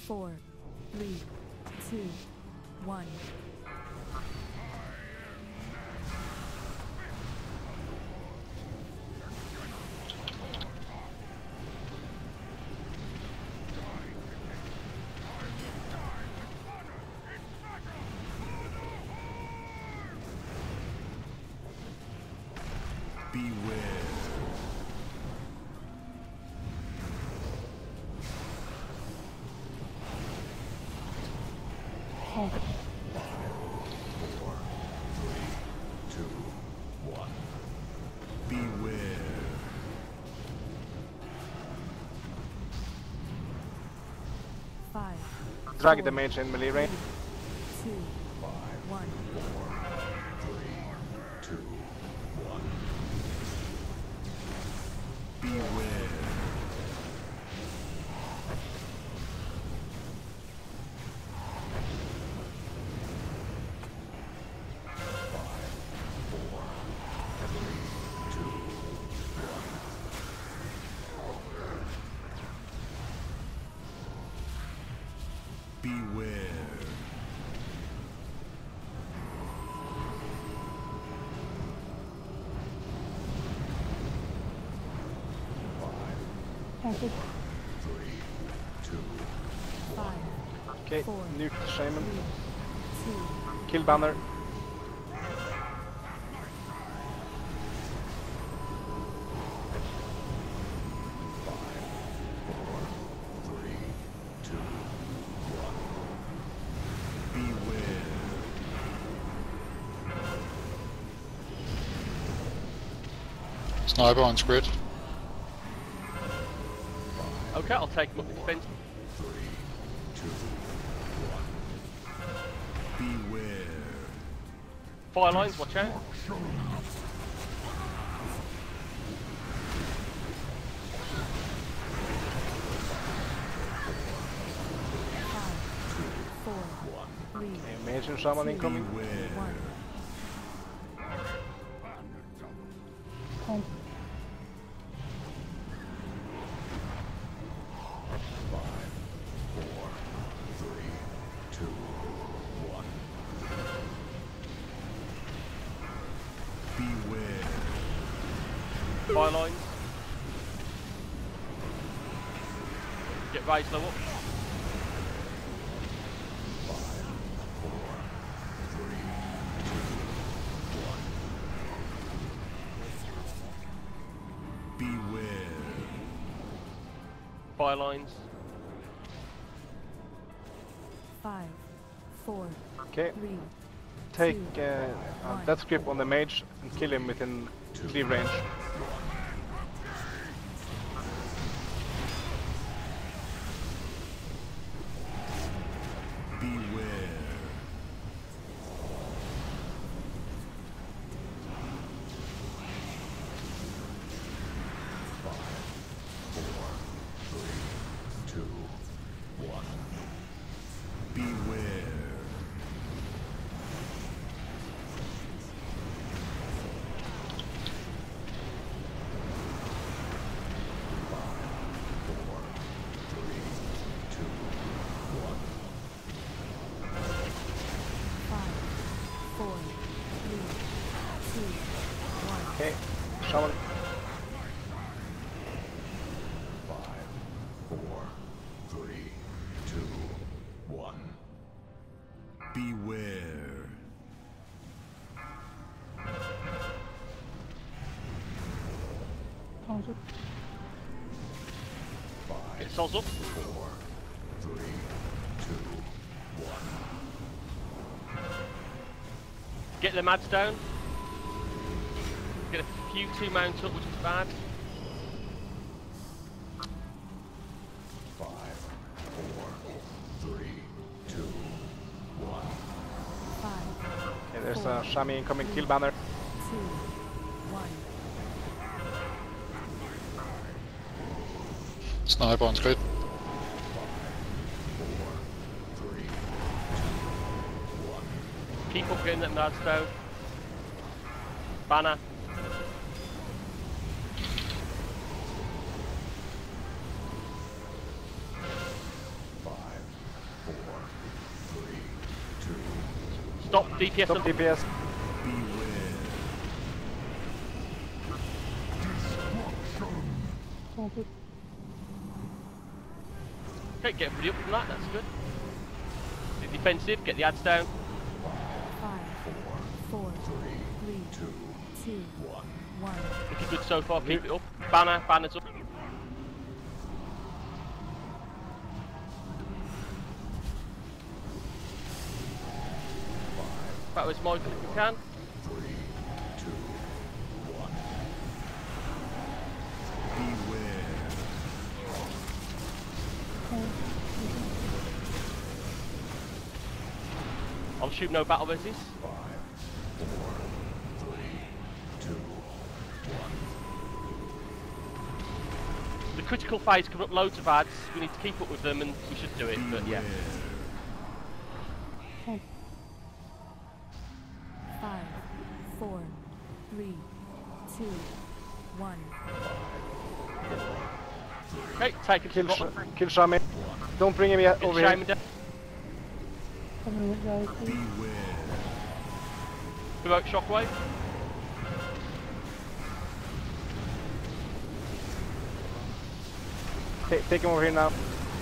4, 3, 2, 1. Beware. Oh. 5, 4, 3, 2, 1. Beware. 5. Drag the mage in melee range. 2, 5, 1. 4, 3, 2, 1. Beware. 5, 4, 3, 2, 1. Beware. 5, 4, 3, 2, 1. 5, Okay, 4, nuke the shaman. 3, 2. Kill banner. 5, 4, 3, 2, 1. Beware. Sniper on squid. Okay, I'll take him up in defense. 3, 2, 1. Beware. Fire lines, watch out. 4, 3, Mage and shaman incoming. Beware. 1. 5, 4, 3, 2, 1. Beware. Fire lines. Get raised low up. 5, 4, 3, 2, 1. Beware. Fire lines. 5, 4, Okay, 3, take 2, death grip on the mage and kill him within clear range. Beware. 5, 4, 3, 2, 1. Beware. 5, 4, 3, 2, 1. 5, 4, 3, 2, 1. Okay, shaman. 5, 4, 3, 2, 1. Beware. 5, Get souls up. 4, 3, 2, 1. Get the mads down. Get a few 2 mounts up, which is bad. 5, 4, 3, 2, 1. 5, Okay, there's a Shami incoming. Kill banner. 2, 1. Sniper on squid. 5, 4, 3, 2, 1. Keep up getting that mads down. Banner. 5, Stop DPS. Stop DPS. Okay, get everybody up from that. That's good. The defensive. Get the ads down. 5, 4, 3, 2, 1. Looking good so far. Keep it up. Banners up. That was Michael if you can. 3, 2, 1. I'll shoot no battle resist. 5, 4, 3, 2, 1. The critical phase coming up, loads of ads. We need to keep up with them, and we should do it. But yeah. 5, 4, 3, 2, 1. Okay, take a Kill, kill. kill Shami. Don't bring him yet over here. Shaman down. Provoke shockwave. Take him over here now.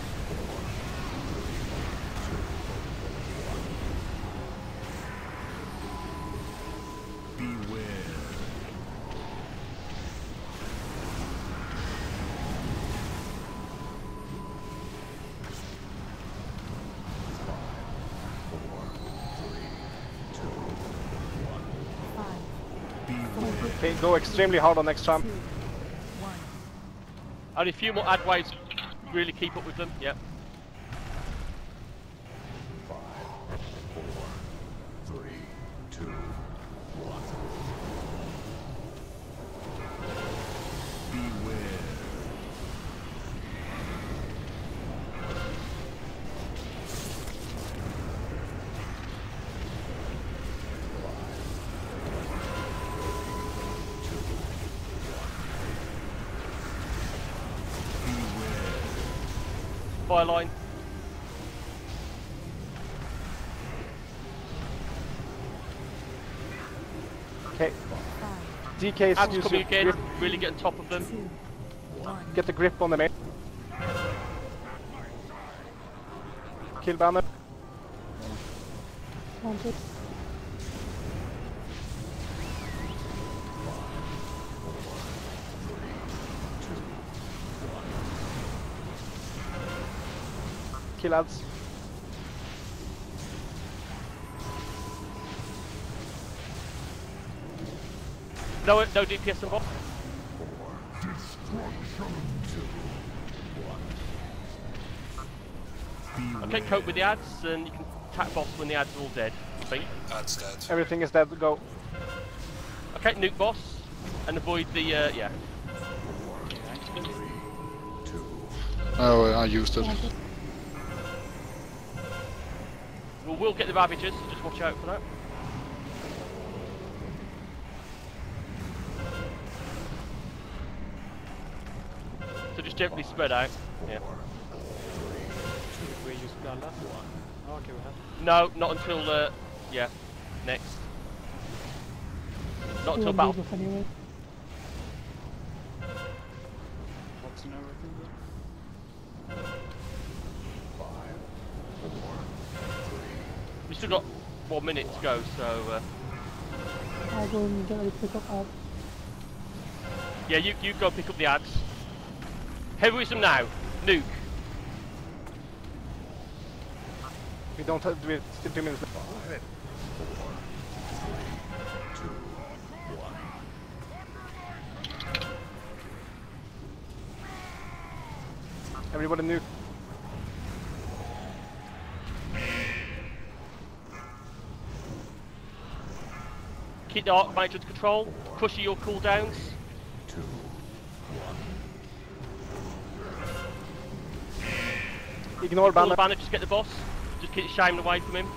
Okay, go extremely hard on next time. 2, 1. Only a few more ad waves. Really keep up with them. Yep. 5, 4, 3, 2, 1. Fire line. Okay, 5, DK's Ads use coming your again. grip. Really get on top of them. 2, 1. Get the grip on the main. Kill banner. Kill ads. No DPS involved. Okay, cope with the ads, and you can attack boss when the ads are all dead. I think. That's dead. Everything is dead. Go. Okay, nuke boss, and avoid the yeah. Oh, I used it. We'll get the Ravagers, just watch out for that. So just gently spread out. Yeah. We use Blalla? Oh, okay, we have. No, not until yeah, next. Not until battle. What's in everything then? 5, 4, 3. We still got 1 minute to go, so I go and get ready to pick up ads. yeah, you go pick up the ads. Heroism now, nuke. We don't have to do it. Still 2 minutes left. 5, 4, 3, 2, 1. Everybody nuke. Keep the arc mage under control. Crush your cooldowns. 2, 1. Ignore Banner. banner. Banner, just get the boss. Just keep Shaman away from him.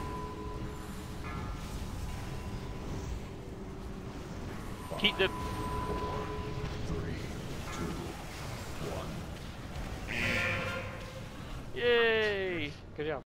Keep the 4, 3, 2, 1. yay. Good job.